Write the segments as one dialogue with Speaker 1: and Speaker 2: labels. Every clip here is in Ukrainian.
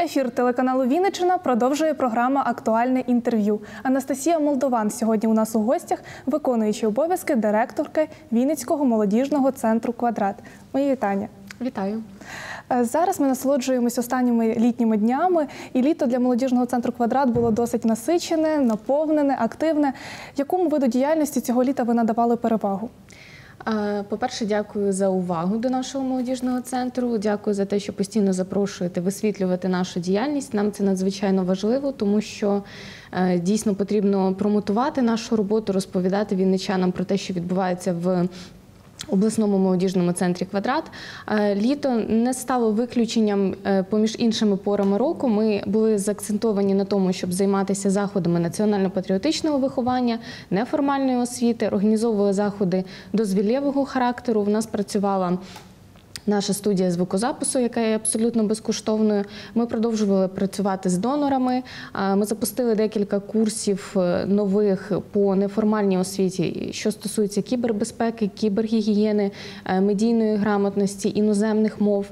Speaker 1: Ефір телеканалу «Вінниччина» продовжує програма «Актуальне інтерв'ю». Анастасія Молдован сьогодні у нас у гостях, виконуючи обов'язки директорки Вінницького молодіжного центру «Квадрат». Мої вітання.
Speaker 2: Вітаю.
Speaker 1: Зараз ми насолоджуємось останніми літніми днями, і літо для молодіжного центру «Квадрат» було досить насичене, наповнене, активне. Якому виду діяльності цього літа ви надавали перевагу?
Speaker 2: По-перше, дякую за увагу до нашого молодіжного центру. Дякую за те, що постійно запрошуєте висвітлювати нашу діяльність. Нам це надзвичайно важливо, тому що дійсно потрібно промотувати нашу роботу, розповідати вінничанам про те, що відбувається в обласному молодіжному центрі «Квадрат». Літо не стало виключенням поміж іншими порами року. Ми були заакцентовані на тому, щоб займатися заходами національно-патріотичного виховання, неформальної освіти, організовували заходи дозвіллєвого характеру. В нас працювала наша студія звукозапису, яка є абсолютно безкоштовною. Ми продовжували працювати з донорами. Ми запустили декілька курсів нових по неформальній освіті, що стосується кібербезпеки, кібергігієни, медійної грамотності, іноземних мов.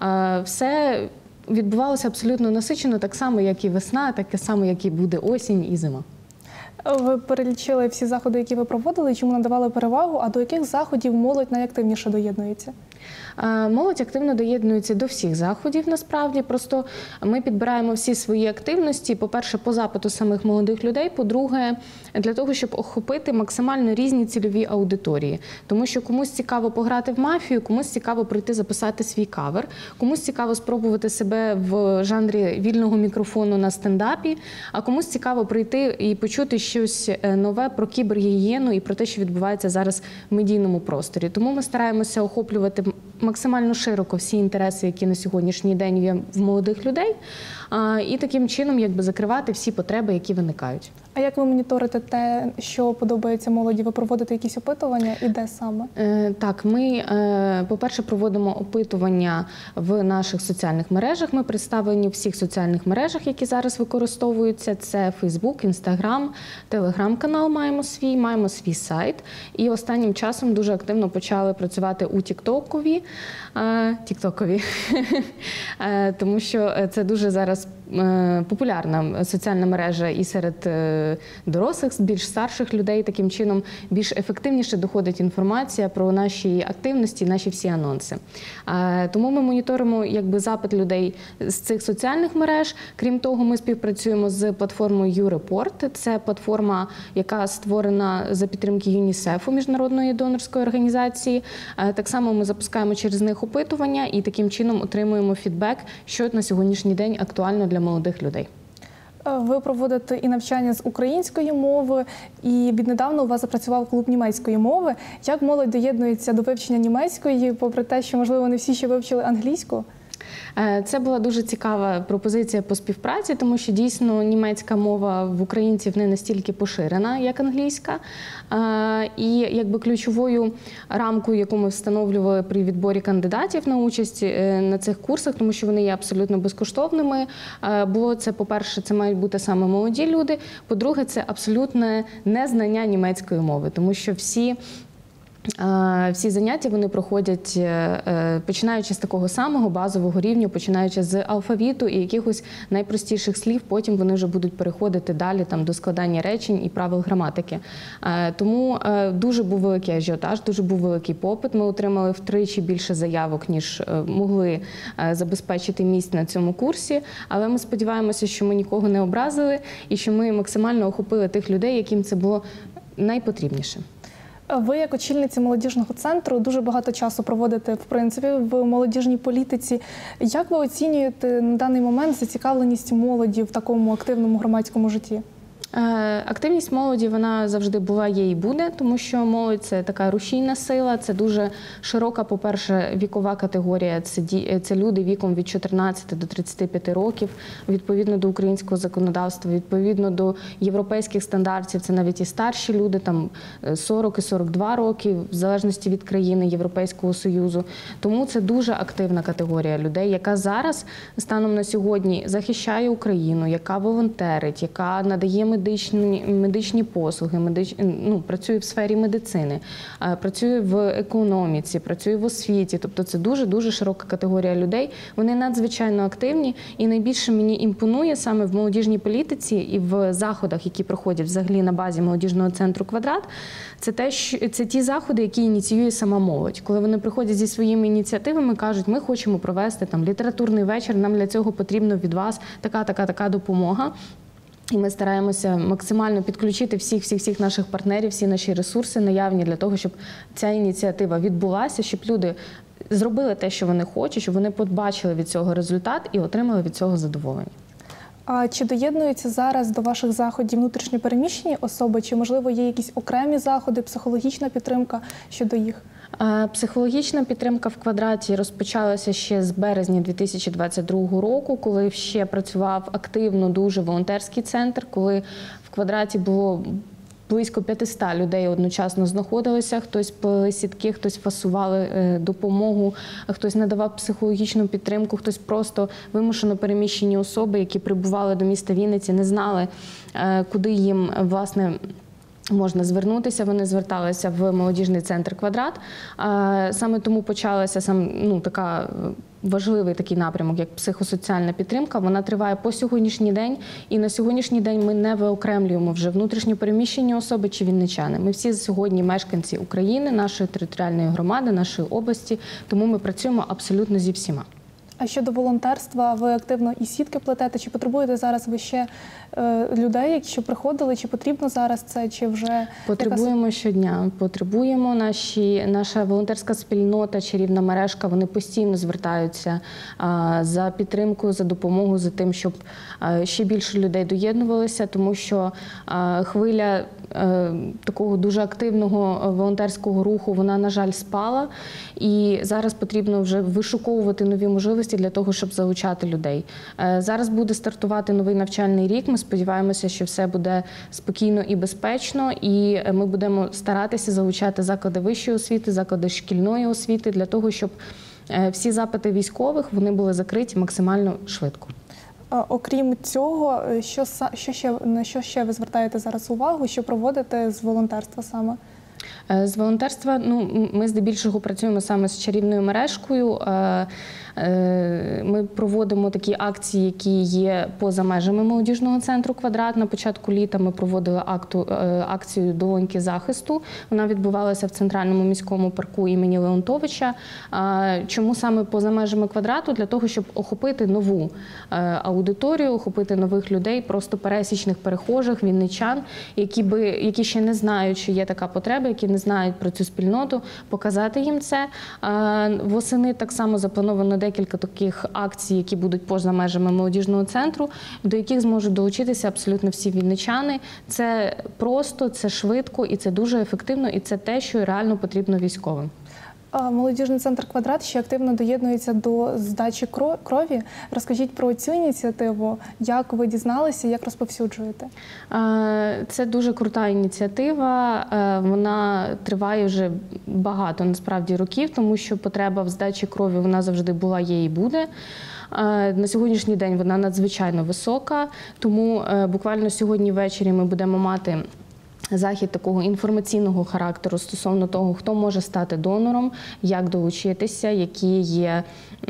Speaker 2: Все відбувалося абсолютно насичено, так само, як і весна, так само, як і буде осінь і зима.
Speaker 1: Ви перелічили всі заходи, які ви проводили, чому надавали перевагу, а до яких заходів молодь найактивніше доєднується?
Speaker 2: Молодь активно доєднується до всіх заходів, насправді. Просто ми підбираємо всі свої активності, по-перше, по запиту самих молодих людей, по-друге, для того, щоб охопити максимально різні цільові аудиторії. Тому що комусь цікаво пограти в мафію, комусь цікаво прийти записати свій кавер, комусь цікаво спробувати себе в жанрі вільного мікрофону на стендапі, а комусь цікаво прийти і почути щось нове про кібергігієну і про те, що відбувається зараз в медійному просторі. Тому ми стараємося охоплювати максимально широко всі інтереси, які на сьогоднішній день є в молодих людей, і таким чином якби закривати всі потреби, які виникають.
Speaker 1: А як ви моніторите те, що подобається молоді? Ви проводите якісь опитування і де саме?
Speaker 2: Так, ми, по-перше, проводимо опитування в наших соціальних мережах. Ми представлені в всіх соціальних мережах, які зараз використовуються. Це Facebook, Instagram, Telegram-канал маємо свій сайт. І останнім часом дуже активно почали працювати у Тіктокові, тому що це дуже зараз популярна соціальна мережа і серед дорослих, більш старших людей. Таким чином більш ефективніше доходить інформація про наші активності, наші всі анонси. Тому ми моніторимо якби запит людей з цих соціальних мереж. Крім того, ми співпрацюємо з платформою YouReport. Це платформа, яка створена за підтримки ЮНІСЕФу, міжнародної донорської організації. Так само ми запускаємо через них опитування і таким чином отримуємо фідбек, що на сьогоднішній день актуально для молодих людей.
Speaker 1: Ви проводите і навчання з української мови, і віднедавна у вас запрацював клуб німецької мови. Як молодь доєднується до вивчення німецької, попри те, що, можливо, не всі ще вивчили англійську?
Speaker 2: Це була дуже цікава пропозиція по співпраці, тому що дійсно німецька мова в українців не настільки поширена, як англійська. І якби ключовою рамкою, яку ми встановлювали при відборі кандидатів на участь на цих курсах, тому що вони є абсолютно безкоштовними, було це, по-перше, це мають бути саме молоді люди, по-друге, це абсолютне незнання німецької мови, тому що всі заняття вони проходять, починаючи з такого самого базового рівня, починаючи з алфавіту і якихось найпростіших слів, потім вони вже будуть переходити далі там, до складання речень і правил граматики. Тому дуже був великий ажіотаж, дуже був великий попит. Ми отримали втричі більше заявок, ніж могли забезпечити місць на цьому курсі. Але ми сподіваємося, що ми нікого не образили і що ми максимально охопили тих людей, яким це було найпотрібніше.
Speaker 1: Ви, як очільниця молодіжного центру, дуже багато часу проводите, в принципі, в молодіжній політиці. Як ви оцінюєте на даний момент зацікавленість молоді в такому активному громадському житті?
Speaker 2: Активність молоді, вона завжди була, є і буде, тому що молодь – це така рушійна сила, це дуже широка, по-перше, вікова категорія, це люди віком від 14 до 35 років, відповідно до українського законодавства, відповідно до європейських стандартів, це навіть і старші люди, там 40 і 42 роки, в залежності від країни Європейського Союзу. Тому це дуже активна категорія людей, яка зараз, станом на сьогодні, захищає Україну, яка волонтерить, яка надає медичну медичні послуги, працює в сфері медицини, працює в економіці, працює в освіті. Тобто це дуже-дуже широка категорія людей. Вони надзвичайно активні, і найбільше мені імпонує саме в молодіжній політиці і в заходах, які проходять взагалі на базі молодіжного центру «Квадрат», це ті заходи, які ініціює сама молодь. Коли вони приходять зі своїми ініціативами, кажуть, ми хочемо провести там літературний вечір, нам для цього потрібно від вас така допомога. І ми стараємося максимально підключити всіх наших партнерів, всі наші ресурси наявні для того, щоб ця ініціатива відбулася, щоб люди зробили те, що вони хочуть, щоб вони побачили від цього результат і отримали від цього задоволення.
Speaker 1: А чи доєднуються зараз до ваших заходів внутрішньо переміщені особи, чи, можливо, є якісь окремі заходи, психологічна підтримка щодо їх?
Speaker 2: Психологічна підтримка в «Квадраті» розпочалася ще з березня 2022 року, коли ще працював активно дуже волонтерський центр, коли в «Квадраті» було близько 500 людей одночасно знаходилися, хтось плели сітки, хтось фасували допомогу, хтось надавав психологічну підтримку, хтось просто вимушено переміщені особи, які прибували до міста Вінниці, не знали, куди їм, власне, можна звернутися. Вони зверталися в молодіжний центр «Квадрат». Саме тому почалася така важливий такий напрямок, як психосоціальна підтримка. Вона триває по сьогоднішній день. І на сьогоднішній день ми не виокремлюємо вже внутрішньо переміщені особи чи вінничани. Ми всі сьогодні мешканці України, нашої територіальної громади, нашої області. Тому ми працюємо абсолютно зі всіма.
Speaker 1: А щодо волонтерства, ви активно і сітки плетете? Чи потребуєте зараз ви ще людей, які приходили? Чи потрібно зараз це, чи вже…
Speaker 2: Потребуємо щодня. Потребуємо. Наша волонтерська спільнота, чарівна мережка, вони постійно звертаються за підтримкою, за допомогою, за тим, щоб ще більше людей доєднувалися, тому що хвиля такого дуже активного волонтерського руху, вона, на жаль, спала. І зараз потрібно вже вишуковувати нові можливості для того, щоб залучати людей. Зараз буде стартувати новий навчальний рік. Ми сподіваємося, що все буде спокійно і безпечно. І ми будемо старатися залучати заклади вищої освіти, заклади шкільної освіти для того, щоб всі запити військових, вони були закриті максимально швидко.
Speaker 1: Окрім цього, на що ще ви звертаєте зараз увагу, що проводите з волонтерства саме?
Speaker 2: З волонтерства, ми здебільшого працюємо саме з чарівною мережкою. Ми проводимо такі акції, які є поза межами молодіжного центру «Квадрат». На початку літа ми проводили акцію «Долоньки захисту». Вона відбувалася в Центральному міському парку імені Леонтовича. Чому саме поза межами «Квадрату»? Для того, щоб охопити нову аудиторію, охопити нових людей, просто пересічних перехожих, вінничан, які ще не знають, що є така потреба, які не знають про цю спільноту, показати їм це. Восени так само заплановано декілька таких акцій, які будуть поза межами молодіжного центру, до яких зможуть долучитися абсолютно всі вінничани. Це просто, це швидко і це дуже ефективно, і це те, що реально потрібно військовим.
Speaker 1: Молодіжний центр «Квадрат» ще активно доєднується до здачі крові. Розкажіть про цю ініціативу, як ви дізналися, як розповсюджуєте?
Speaker 2: Це дуже крута ініціатива, вона триває вже багато, насправді, років, тому що потреба в здачі крові, вона завжди була, є і буде. На сьогоднішній день вона надзвичайно висока, тому буквально сьогодні ввечері ми будемо мати захід такого інформаційного характеру стосовно того, хто може стати донором, як долучитися, які є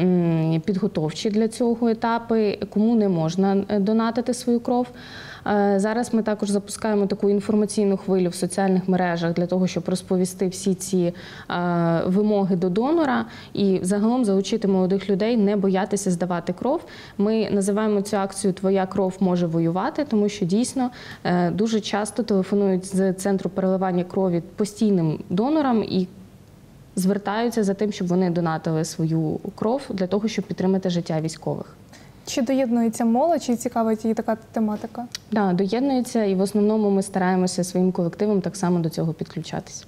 Speaker 2: підготовчі для цього етапи, кому не можна донатити свою кров. Зараз ми також запускаємо таку інформаційну хвилю в соціальних мережах для того, щоб розповісти всі ці вимоги до донора і загалом залучити молодих людей, не боятися здавати кров. Ми називаємо цю акцію «Твоя кров може воювати», тому що дійсно дуже часто телефонують з центру переливання крові постійним донорам і звертаються за тим, щоб вони донатили свою кров для того, щоб підтримати життя військових.
Speaker 1: Чи доєднується молодь, чи цікавить її така тематика?
Speaker 2: Так, доєднується, і в основному ми стараємося своїм колективом так само до цього підключатися.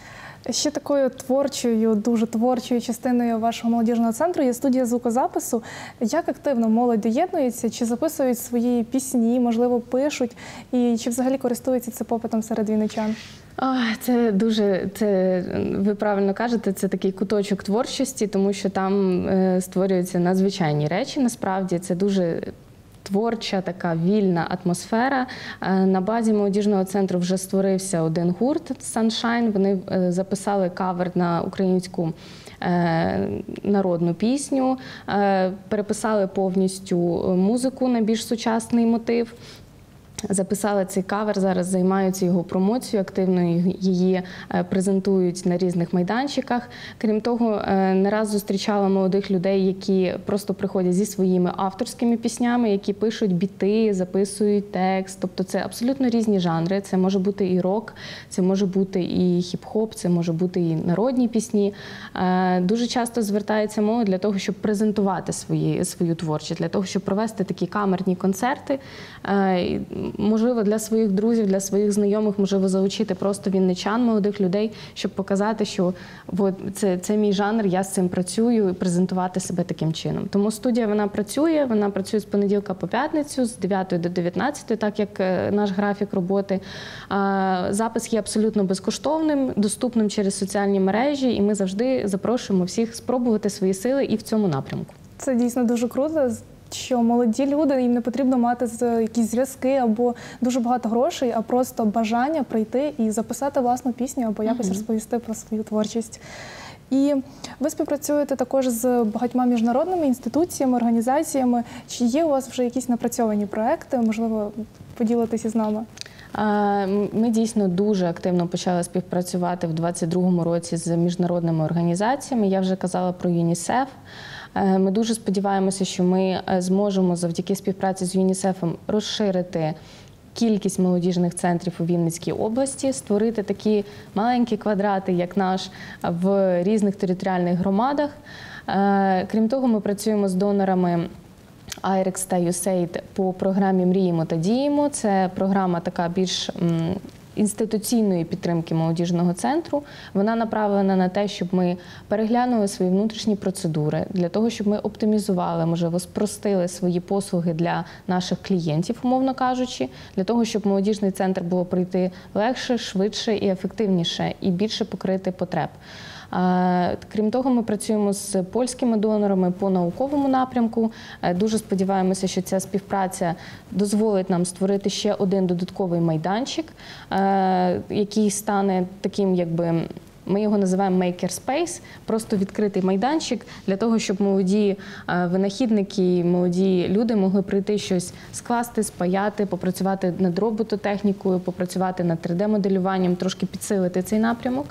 Speaker 1: Ще такою творчою, дуже творчою частиною вашого молодіжного центру є студія звукозапису. Як активно молодь доєднується? Чи записують свої пісні, можливо, пишуть? І чи взагалі користуються це попитом серед вінничан?
Speaker 2: Ви правильно кажете, це такий куточок творчості, тому що там створюються надзвичайні речі, насправді. Це дуже творча, така вільна атмосфера. На базі молодіжного центру вже створився один гурт Sunshine. Вони записали кавер на українську народну пісню, переписали повністю музику на більш сучасний мотив. Записали цей кавер, зараз займаються його промоцією, активно її презентують на різних майданчиках. Крім того, не раз зустрічала молодих людей, які просто приходять зі своїми авторськими піснями, які пишуть біти, записують текст. Тобто це абсолютно різні жанри. Це може бути і рок, це може бути і хіп-хоп, це може бути і народні пісні. Дуже часто звертається молодь для того, щоб презентувати свою творчість, для того, щоб провести такі камерні концерти. Можливо, для своїх друзів, для своїх знайомих, можливо, залучити просто вінничан, молодих людей, щоб показати, що це мій жанр, я з цим працюю, і презентувати себе таким чином. Тому студія, вона працює з понеділка по п'ятницю, з 9 до 19, так як наш графік роботи. Запис є абсолютно безкоштовним, доступним через соціальні мережі, і ми завжди запрошуємо всіх спробувати свої сили і в цьому напрямку.
Speaker 1: Це дійсно дуже круто, що молоді люди, їм не потрібно мати якісь зв'язки або дуже багато грошей, а просто бажання прийти і записати власну пісню або якось розповісти про свою творчість. І ви співпрацюєте також з багатьма міжнародними інституціями, організаціями. Чи є у вас вже якісь напрацьовані проекти? Можливо, поділитися з нами?
Speaker 2: Ми дійсно дуже активно почали співпрацювати в 2022 році з міжнародними організаціями. Я вже казала про ЮНІСЕФ. Ми дуже сподіваємося, що ми зможемо завдяки співпраці з ЮНІСЕФом розширити кількість молодіжних центрів у Вінницькій області, створити такі маленькі квадрати, як наш, в різних територіальних громадах. Крім того, ми працюємо з донорами IREX та USAID по програмі «Мріємо та діємо». Це програма така більш інституційної підтримки молодіжного центру. Вона направлена на те, щоб ми переглянули свої внутрішні процедури, для того, щоб ми оптимізували, можливо, спростили свої послуги для наших клієнтів, умовно кажучи, для того, щоб молодіжний центр було прийти легше, швидше і ефективніше, і більше покрити потреб. Крім того, ми працюємо з польськими донорами по науковому напрямку. Дуже сподіваємося, що ця співпраця дозволить нам створити ще один додатковий майданчик, який стане таким, якби, ми його називаємо Maker Space, просто відкритий майданчик для того, щоб молоді винахідники, молоді люди могли прийти щось скласти, спаяти, попрацювати над робототехнікою, попрацювати над 3D-моделюванням, трошки підсилити цей напрямок.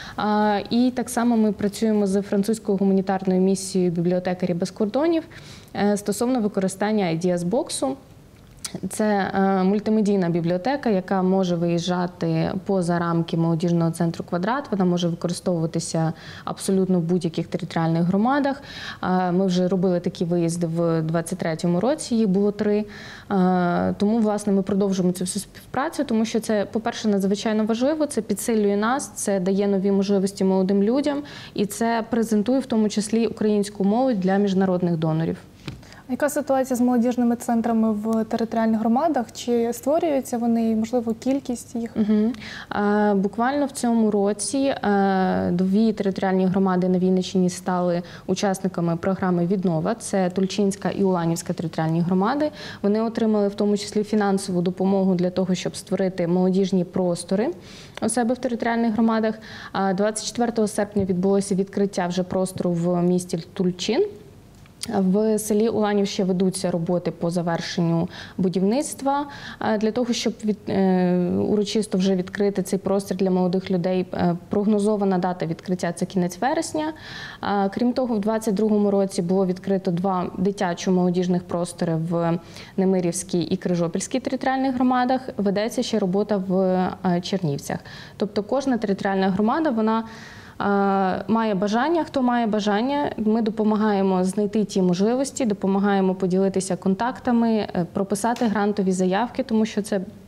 Speaker 2: І так само ми працюємо з французькою гуманітарною місією «Бібліотекарі без кордонів» стосовно використання IdeasBox. Це мультимедійна бібліотека, яка може виїжджати поза рамки молодіжного центру «Квадрат». Вона може використовуватися абсолютно в будь-яких територіальних громадах. Ми вже робили такі виїзди в 2023 році, їх було 3. Тому, власне, ми продовжуємо цю всю співпрацю, тому що це, по-перше, надзвичайно важливо, це підсилює нас, це дає нові можливості молодим людям і це презентує в тому числі українську молодь для міжнародних донорів.
Speaker 1: Яка ситуація з молодіжними центрами в територіальних громадах? Чи створюються вони, можливо, кількість їх?
Speaker 2: Буквально в цьому році 2 територіальні громади на Вінниччині стали учасниками програми «Віднова». Це Тульчинська і Уланівська територіальні громади. Вони отримали в тому числі фінансову допомогу для того, щоб створити молодіжні простори у себе в територіальних громадах. 24 серпня відбулося відкриття вже простору в місті Тульчин. В селі Уланів ще ведуться роботи по завершенню будівництва. Для того, щоб урочисто вже відкрити цей простір для молодих людей, прогнозована дата відкриття – це кінець вересня. Крім того, в 2022 році було відкрито 2 дитячо-молодіжних простори в Немирівській і Крижопільській територіальних громадах. Ведеться ще робота в Чернівцях. Тобто кожна територіальна громада, вона має бажання, хто має бажання, ми допомагаємо знайти ті можливості, допомагаємо поділитися контактами, прописати грантові заявки, тому що це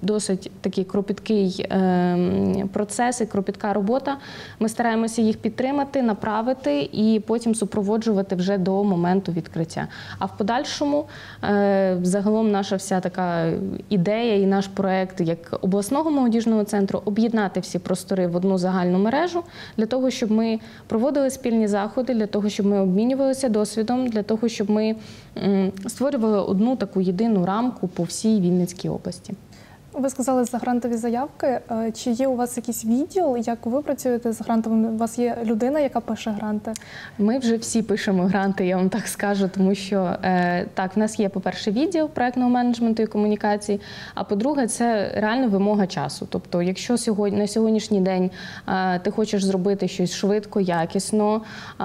Speaker 2: досить такий кропіткий процес і кропітка робота. Ми стараємося їх підтримати, направити і потім супроводжувати вже до моменту відкриття. А в подальшому загалом наша вся така ідея і наш проект як обласного молодіжного центру об'єднати всі простори в одну загальну мережу для того, щоб ми проводили спільні заходи, для того, щоб ми обмінювалися досвідом, для того, щоб ми створювали одну таку єдину рамку по всій Вінницькій області.
Speaker 1: Ви сказали за грантові заявки. Чи є у вас якийсь відділ, як ви працюєте з грантовими? У вас є людина, яка пише гранти?
Speaker 2: Ми вже всі пишемо гранти, я вам так скажу, тому що так, в нас є, по-перше, відділ проектного менеджменту і комунікацій, а по-друге, це реально вимога часу. Тобто, якщо на сьогоднішній день ти хочеш зробити щось швидко, якісно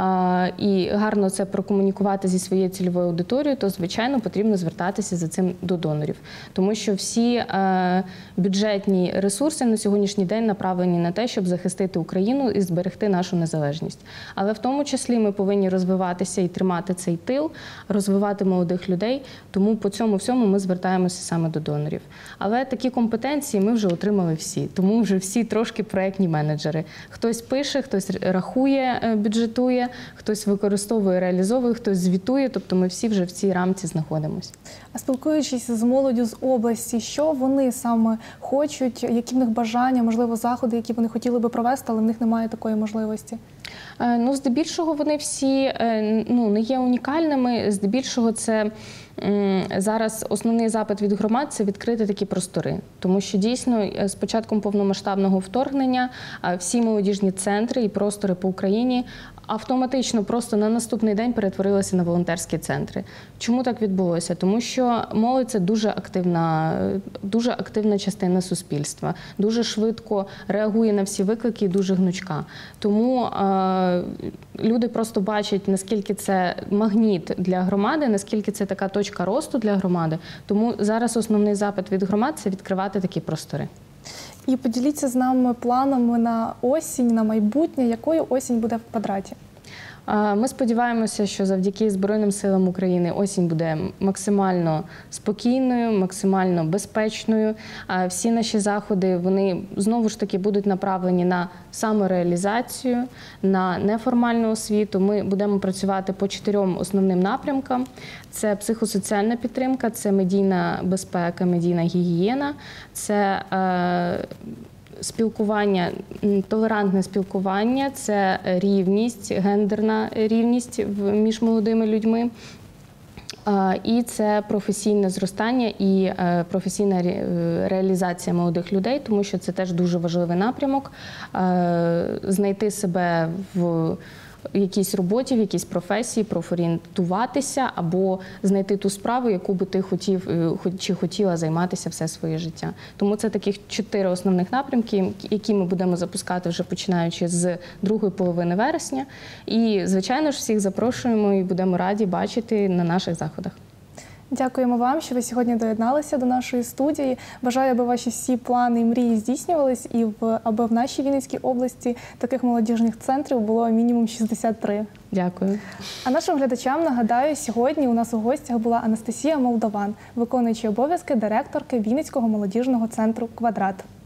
Speaker 2: і гарно це прокомунікувати зі своєю цільовою аудиторією, то, звичайно, потрібно звертатися за цим до донорів. Тому що всі бюджетні ресурси на сьогоднішній день направлені на те, щоб захистити Україну і зберегти нашу незалежність. Але в тому числі ми повинні розвиватися і тримати цей тил, розвивати молодих людей, тому по цьому всьому ми звертаємося саме до донорів. Але такі компетенції ми вже отримали всі, тому вже всі трошки проєктні менеджери. Хтось пише, хтось рахує, бюджетує, хтось використовує, реалізовує, хтось звітує, тобто ми всі вже в цій рамці знаходимося.
Speaker 1: А спілкуючись з молоддю з області, що вони саме хочуть, які в них бажання, можливо, заходи, які вони хотіли би провести, але в них немає такої можливості?
Speaker 2: Ну, здебільшого вони всі не є унікальними. Здебільшого це зараз основний запит від громад – це відкрити такі простори. Тому що дійсно з початком повномасштабного вторгнення всі молодіжні центри і простори по Україні автоматично просто на наступний день перетворилися на волонтерські центри. Чому так відбулося? Тому що молодь – це дуже активна частина суспільства, дуже швидко реагує на всі виклики і дуже гнучка. Тому люди просто бачать, наскільки це магніт для громади, наскільки це така точка росту для громади. Тому зараз основний запит від громад – це відкривати такі простори.
Speaker 1: І поділіться з нами планами на осінь, на майбутнє. Якою осінь буде в Квадраті?
Speaker 2: Ми сподіваємося, що завдяки Збройним силам України осінь буде максимально спокійною, максимально безпечною. Всі наші заходи, вони знову ж таки будуть направлені на самореалізацію, на неформальну освіту. Ми будемо працювати по 4 основним напрямкам. Це психосоціальна підтримка, це медійна безпека, медійна гігієна, це спілкування, толерантне спілкування, це рівність, гендерна рівність між молодими людьми. І це професійне зростання і професійна реалізація молодих людей, тому що це теж дуже важливий напрямок – знайти себе в якійсь роботі, в якійсь професії, профорієнтуватися або знайти ту справу, яку би ти хотів чи хотіла займатися все своє життя. Тому це таких 4 основних напрямки, які ми будемо запускати вже починаючи з другої половини вересня. І, звичайно ж, всіх запрошуємо і будемо раді бачити на наших заходах.
Speaker 1: Дякуємо вам, що ви сьогодні доєдналися до нашої студії. Бажаю, аби ваші всі плани і мрії здійснювались, і аби в нашій Вінницькій області таких молодіжних центрів було мінімум 63.
Speaker 2: Дякую.
Speaker 1: А нашим глядачам нагадаю, сьогодні у нас у гостях була Анастасія Молдован, виконуючий обов'язки директорки Вінницького молодіжного центру «Квадрат».